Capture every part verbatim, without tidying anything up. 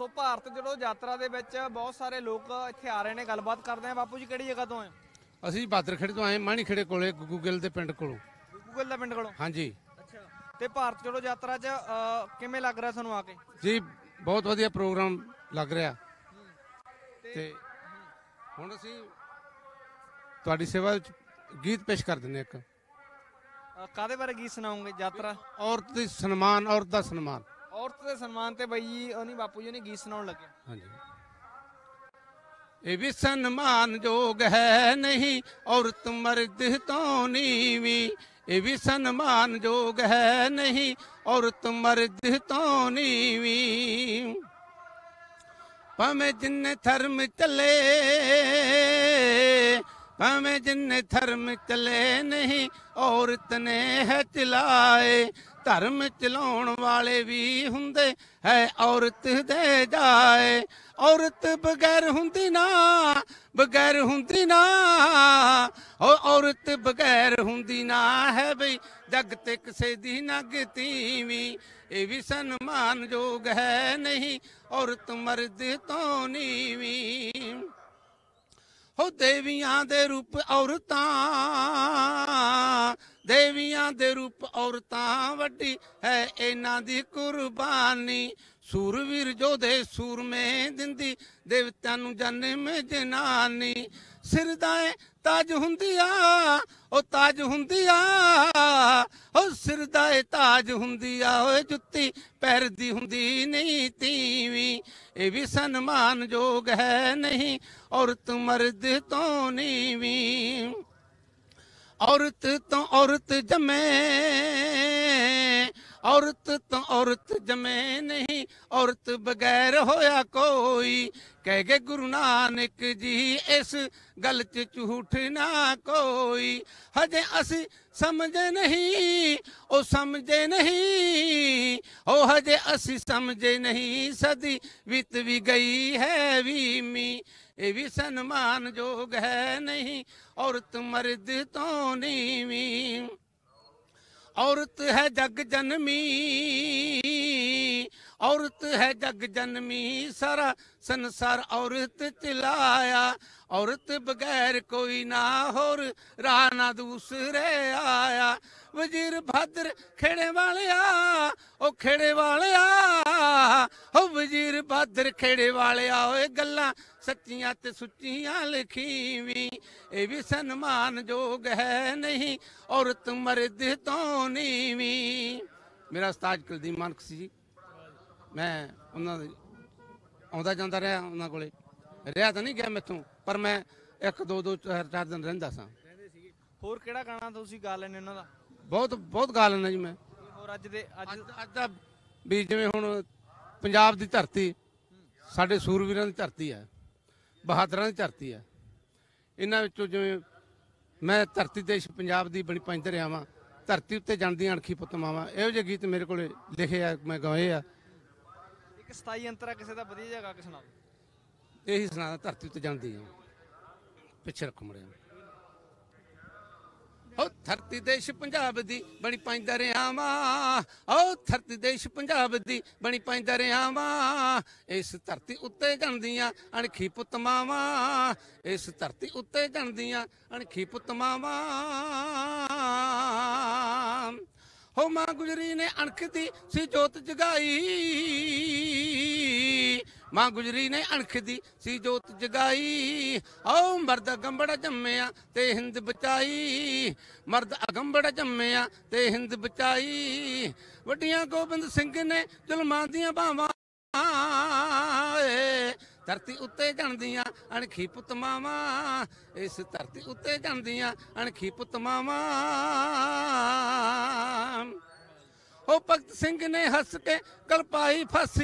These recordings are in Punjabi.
सो भारत जोड़ो यात्रा दे विच बहुत सारे लोग इत्थे आ रहे हैं, गलबात करते हैं। बापू जी किहड़ी जगह तो आए? ਅਸੀਂ ਬਾਦਰਖੇੜੇ ਤੋਂ ਆਏ, ਮਾਣੀ ਖੇੜੇ ਕੋਲੇ ਗੂਗਲ ਦੇ ਪਿੰਡ ਕੋਲੋਂ। गूगल ਦਾ ਪਿੰਡ ਕੋਲੋਂ? ਹਾਂਜੀ ਅੱਛਾ। ਤੇ ਭਾਰਤ ਜੋੜੋ ਯਾਤਰਾ 'ਚ ਅ, ਕਿਵੇਂ ਲੱਗ ਰਿਹਾ ਤੁਹਾਨੂੰ ਆ ਕੇ? ਜੀ ਬਹੁਤ ਵਧੀਆ ਪ੍ਰੋਗਰਾਮ ਲੱਗ ਰਿਹਾ ਤੇ ਹੁਣ ਅਸੀਂ ਤੁਹਾਡੀ ਸੇਵਾ ਵਿੱਚ ਗੀਤ ਪੇਸ਼ ਕਰ ਦਿੰਦੇ ਇੱਕ। ਅ, ਕਾਹਦੇ ਬਾਰੇ ਗੀਤ ਸੁਣਾਓਗੇ? ਯਾਤਰਾ, ਔਰਤ ਦੀ ਸਨਮਾਨ, ਔਰਤ ਦਾ ਸਨਮਾਨ। ਔਰਤ ਦੇ ਸਨਮਾਨ ਤੇ ਬਈ ਜੀ ਉਹਨੀ ਬਾਪੂ ਜੀ ਨੇ ਗੀਤ ਸੁਣਾਉਣ ਲੱਗੇ। ਹਾਂਜੀ। ਇਹ ਵੀ ਸਨਮਾਨ ਯੋਗ ਹੈ ਨਹੀਂ, ਔਰਤ ਮਰਦ ਤੋਂ ਨੀਵੀਂ। ਇਹ ਵੀ ਸਨਮਾਨ ਯੋਗ ਹੈ ਨਹੀਂ, ਔਰਤ ਮਰਦ ਤੋਂ ਨੀਵੀਂ। ਭਾਵੇਂ ਜਿੰਨੇ ਧਰਮ ਚੱਲੇ, ਭਾਵੇਂ ਜਿੰਨੇ ਧਰਮ ਚੱਲੇ ਨਹੀਂ, ਔਰਤ ਨੇ ਹੈ ਚਲਾਏ। ਧਰਮ ਚਲਾਉਣ ਵਾਲੇ ਵੀ ਹੁੰਦੇ ਹੈ ਔਰਤ ਦੇ ਜਾਏ। ਔਰਤ ਬਗੈਰ ਹੁੰਦੀ ਨਾ, ਬਗੈਰ ਹੁੰਦੀ ਨਾ, ਉਹ ਔਰਤ ਬਗੈਰ ਹੁੰਦੀ ਨਾ ਹੈ ਬਈ ਜੱਗ ਤੇ ਕਿਸੇ ਦੀ ਨਗ ਤੀਵੀਂ। ਇਹ ਵੀ ਸਨਮਾਨ ਯੋਗ ਹੈ ਨਹੀਂ, ਔਰਤ ਮਰਦ ਤੋਂ ਨੀਵੀਂ। ਹੋ ਦੇਵੀਆਂ ਦੇ ਰੂਪ ਔਰਤਾਂ, ਦੇਵੀਆਂ ਦੇ ਰੂਪ ਔਰਤਾਂ, ਵੱਡੀ ਹੈ ਇਹਨਾਂ ਦੀ ਕੁਰਬਾਨੀ। ਸੂਰਵੀਰ ਯੋਧੇ ਸੂਰਮੇ ਦਿੰਦੀ ਦੇਵਤਿਆਂ ਨੂੰ ਜਨਮ ਜਨਾਨੀ। ਸਿਰ ਦਾ ਤਾਜ ਹੁੰਦੀ ਆ, ਉਹ ਤਾਜ ਹੁੰਦੀ ਆ, ਉਹ ਸਿਰ ਦਾ ਤਾਜ ਹੁੰਦੀ ਆ। ਓਏ ਜੁੱਤੀ ਪੈਰਦੀ ਹੁੰਦੀ ਨਹੀਂ ਤੀਵੀਂ। ਇਹ ਵੀ ਸਨਮਾਨ ਯੋਗ ਹੈ ਨਹੀਂ, ਔਰਤ ਮਰਦ ਤੋਂ ਨੀਵੀਂ। ਔਰਤ ਤੋਂ ਔਰਤ ਜਮੇ, ਔਰਤ ਤੋਂ ਔਰਤ ਜਮੇ ਨਹੀਂ, ਔਰਤ ਬਗੈਰ ਹੋਇਆ ਕੋਈ। ਕਹਿ ਗਏ ਗੁਰੂ ਨਾਨਕ ਜੀ ਇਸ ਗੱਲ 'ਚ ਝੂਠ ਨਾ ਕੋਈ। ਹਜੇ ਅਸੀਂ ਸਮਝੇ ਨਹੀਂ, ਉਹ ਸਮਝੇ ਨਹੀਂ, ਉਹ ਹਜੇ ਅਸੀਂ ਸਮਝੇ ਨਹੀਂ। ਸਦੀ ਬੀਤ ਵੀ ਗਈ ਹੈ ਵੀਹਵੀਂ। ਇਹ ਵੀ ਸਨਮਾਨ ਯੋਗ ਹੈ ਨਹੀਂ, ਔਰਤ ਮਰਦ ਤੋਂ ਨੀਵੀਂ। औरत है जग जन्मी, औरत है जग जन्मी। सारा संसार औरत चलाया। औरत बगैर कोई ना होर राह ना दूसरे आया। वजीर भादर खेड़े वालिया, ओ खेड़े वालिया, ओ वजीर भादर खेड़े वालिया। ओए गल्लां सच्चियां ते सुच्चियां लिखीवीं। ये भी सन्मान जोग है नहीं, औरत मर्द तो नीवीं। मेरा उस्ताद कुलदीप मानक सी जी, मैं उन्होंने आउंदा जांदा रहा, उन्होंने कोले रहा तो नहीं गया मैथों, पर मैं एक दो दो चार चार दिन रहिंदा सां। ਹੋਰ ਕਿਹੜਾ ਗਾਣਾ ਤੁਸੀਂ ਗਾ ਲੈਣੇ ਉਹਨਾਂ ਦਾ? बहुत बहुत गा लेना जी मैं। ਹੋਰ ਅੱਜ ਦੇ ਅੱਜ ਅੱਜ ਦਾ ਵੀ ਜਿਵੇਂ ਹੁਣ ਪੰਜਾਬ ਦੀ ਧਰਤੀ ਸਾਡੇ ਸੂਰਵੀਰਾਂ ਦੀ ਧਰਤੀ ਹੈ, ਬਹਾਦਰਾਂ ਦੀ ਧਰਤੀ ਹੈ। ਇਹਨਾਂ ਵਿੱਚੋਂ ਜਿਵੇਂ ਮੈਂ ਧਰਤੀ ਦੇਸ਼ ਪੰਜਾਬ ਦੀ ਬਣੀ ਪੈਂਦ ਰਿਹਾ ਵਾਂ, ਧਰਤੀ ਉੱਤੇ ਜਾਂਦੀਆਂ ਅਣਖੀ ਪੁੱਤ ਮਾਵਾਂ, ਇਹੋ ਜਿਹੇ ਗੀਤ ਮੇਰੇ ਕੋਲੇ ਲਿਖੇ ਆ, ਮੈਂ ਗਾਏ ਆ। ਇੱਕ ਸਤਾਈ ਅੰਤਰਾ ਕਿਸੇ ਦਾ ਵਧੀਆ ਜਗ੍ਹਾ ਕਿ ਸੁਣਾ ਦਿਓ। ਇਹੀ ਸੁਣਾ, ਧਰਤੀ ਉੱਤੇ ਜਾਂਦੀ ਆ, ਪਿੱਛੇ ਰੱਖੋ ਮੁੜਿਆ। ओ धरती देश पंजाब दी बनी पैंदा रहा वां, ओ धरती देश पंजाब दी बनी पैंदा रहा वां। इस धरती उत्ते जांदियां अणखी पुत मावां, इस धरती उत्ते जांदियां अणखी पुत मावां। हो मां गुजरी ने अणख दी सी जोत जगाई, मां गुजरी ने अणख दी सी जोत जगाई। आओ मर्द अगंबड़ा जम्मिया ते हिंद बचाई, मर्द अगंबड़ा जम्मिया ते हिंद बचाई। वड्डियां गोबिंद सिंह ने जुल्मां दियां बावां, धरती उत्ते जांदियां अणखी पुत मावां। इस धरती उत्ते जांदियां अणखी पुत मावां। ओ भगत सिंह ने हस के कल पाई फांसी,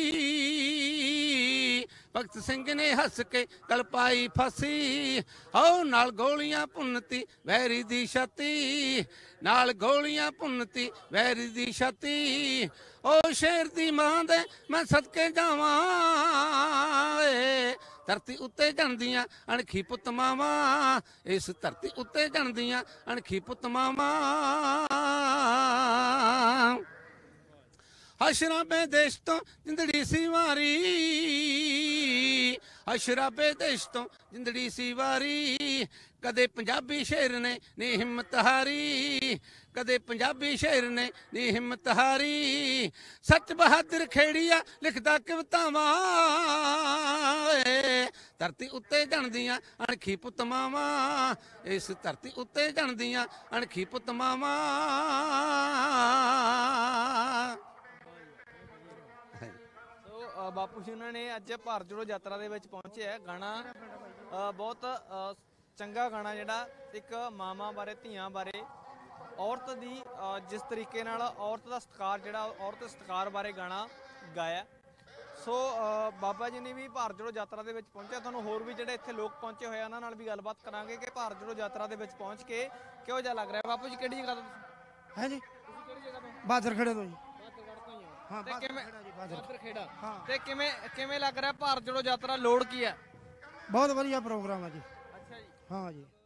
भगत सिंह ने हस के कल पाई फांसी। आओ नाल गोलियां भुन्नती वैरी दी छाती, नाल गोलियां भुन्नती वैरी दी छाती। ओ शेर दी मां दे मैं सदके जावां, धरती उत्ते जांदियां अणखी पुत मावां। इस धरती उत्ते जांदियां अणखी पुत मावां। ਹਸ਼ਰਾਬੇ ਦੇਸ਼ ਤੋਂ ਜਿੰਦੜੀ ਸੀ ਵਾਰੀ, ਹਸ਼ਰਾਬੇ ਦੇਸ਼ ਤੋਂ ਜਿੰਦੜੀ ਸੀ ਵਾਰੀ, ਕਦੇ ਪੰਜਾਬੀ ਸ਼ੇਰ ਨੇ ਨੀ ਹਿੰਮਤ ਹਾਰੀ, ਕਦੇ ਪੰਜਾਬੀ ਸ਼ੇਰ ਨੇ ਨੀ ਹਿੰਮਤ ਹਾਰੀ। ਸੱਚ ਬਹਾਦਰ ਖੇੜੀਆ ਲਿਖਦਾ ਕਵਿਤਾਵਾਂ, ਏ ਧਰਤੀ ਉੱਤੇ ਜਣਦੀਆਂ ਅਣਖੀ ਪੁੱਤ ਮਾਵਾਂ, ਇਸ ਧਰਤੀ ਉੱਤੇ ਜਣਦੀਆਂ ਅਣਖੀ ਪੁੱਤ ਮਾਵਾਂ। ਸੋ ਅ, ਬਾਪੂ ਜੀ ਉਹਨਾਂ ਨੇ ਅੱਜ ਭਾਰਤ ਜੋੜੋ ਯਾਤਰਾ ਦੇ ਵਿੱਚ ਪਹੁੰਚੇ ਹੈ। ਗਾਣਾ ਅ, ਬਹੁਤ ਅ, ਚੰਗਾ ਗਾਣਾ, ਜਿਹੜਾ ਇੱਕ ਮਾਵਾਂ ਬਾਰੇ, ਧੀਆਂ ਬਾਰੇ, ਔਰਤ ਦੀ ਅ, ਜਿਸ ਤਰੀਕੇ ਨਾਲ ਔਰਤ ਦਾ ਸਤਿਕਾਰ, ਜਿਹੜਾ ਔਰਤ ਦੇ ਸਤਿਕਾਰ ਬਾਰੇ ਗਾਣਾ ਗਾਇਆ। ਸੋ ਅ, ਬਾਬਾ ਜੀ ਨੇ ਵੀ ਭਾਰਤ ਜੋੜੋ ਯਾਤਰਾ ਦੇ ਵਿੱਚ ਪਹੁੰਚਿਆ। ਤੁਹਾਨੂੰ ਹੋਰ ਵੀ ਜਿਹੜੇ ਇੱਥੇ ਲੋਕ ਪਹੁੰਚੇ ਹੋਏ ਆ ਉਹਨਾਂ ਨਾਲ ਵੀ ਗੱਲਬਾਤ ਕਰਾਂਗੇ ਕਿ ਭਾਰਤ ਜੋੜੋ ਯਾਤਰਾ ਦੇ ਵਿੱਚ ਪਹੁੰਚ ਕੇ ਕਿਹੋ ਜਿਹਾ ਲੱਗ ਰਿਹਾ। ਬਾਪੂ ਜੀ ਕਿਹੜੀ ਜਗ੍ਹਾ ਤੋਂ ਤੁਸੀਂ? ਹੈ ਜੀ ਤੁਸੀਂ ਕਿਹੜੀ ਜਗ੍ਹਾ ਤੋਂ? ਬਾਦਰ ਖੜੇ ਤੋਂ ਜੀ। ਬਾਦਰਗੜ੍ਹ ਤੋਂ ਹੀ ਹੋ। ਹਾਂ, ਤੇ ਬਾਦਰ ਕਿਵੇਂ ਖੇੜਾ ਜੀ, ਬਾਦਰ। ਬਾਦਰ ਖੇੜਾ। ਹਾਂ। ਤੇ ਕਿਵੇਂ ਕਿਵੇਂ ਲੱਗ ਰਿਹਾ ਭਾਰਤ ਜੋੜੋ ਯਾਤਰਾ, ਲੋੜ ਕੀ ਹੈ? ਬਹੁਤ ਵਧੀਆ ਪ੍ਰੋਗਰਾਮ ਹੈ ਜੀ। ਅੱਛਾ ਜੀ। ਹਾਂ ਜੀ।